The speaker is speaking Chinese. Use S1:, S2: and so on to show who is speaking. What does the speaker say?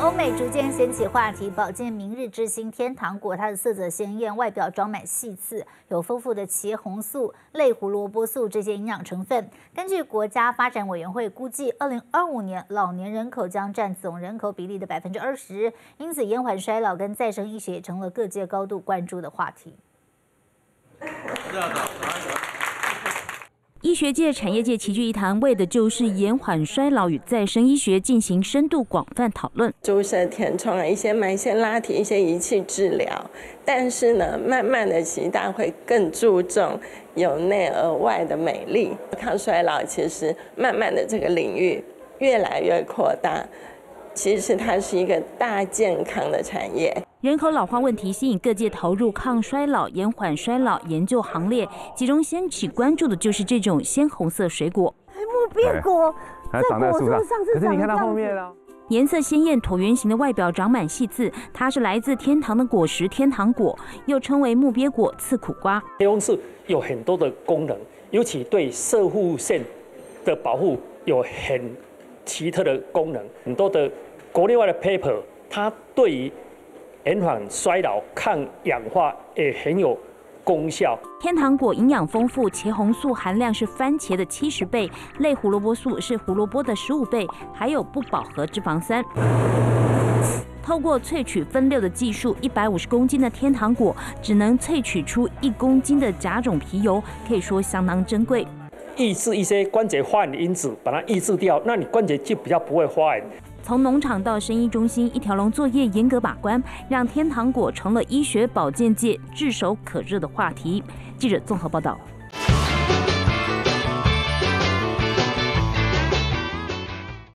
S1: 欧美逐渐掀起话题，保健明日之星天堂果，它的色泽鲜艳，外表装满细刺，有丰富的茄红素、类胡萝卜素这些营养成分。根据国家发展委员会估计，2025年老年人口将占总人口比例的20%，因此延缓衰老跟再生医学也成了各界高度关注的话题。
S2: 医学界、产业界齐聚一堂，为的就是延缓衰老与再生医学进行深度广泛讨论。
S3: 注射、填充啊，一些埋线拉提、一些仪器治疗，但是呢，慢慢的期待会更注重由内而外的美丽。抗衰老其实慢慢的这个领域越来越扩大，其实它是一个大健康的产业。
S2: 人口老化问题吸引各界投入抗衰老、延缓衰老研究行列，其中掀起关注的就是这种鲜红色水果——
S4: 木鳖果，
S5: 它长在树上。可是你看它后面啊，
S2: 颜色鲜艳、椭圆形的外表长满细刺，它是来自天堂的果实——天堂果，又称为木鳖果、刺苦瓜。
S6: 黑红素有很多的功能，尤其对射护腺的保护有很奇特的功能。很多的国内外的 paper， 它对于延缓衰老、抗氧化也很有功效。
S2: 天堂果营养丰富，茄红素含量是番茄的70倍，类胡萝卜素是胡萝卜的15倍，还有不饱和脂肪酸。透过萃取分六的技术，150公斤的天堂果只能萃取出1公斤的甲种皮油，可以说相当珍贵。
S6: 抑制一些关节发炎的因子，把它抑制掉，那你关节就比较不会发炎。
S2: 从农场到生医中心，一条龙作业严格把关，让天堂果成了医学保健界炙手可热的话题。记者综合报道。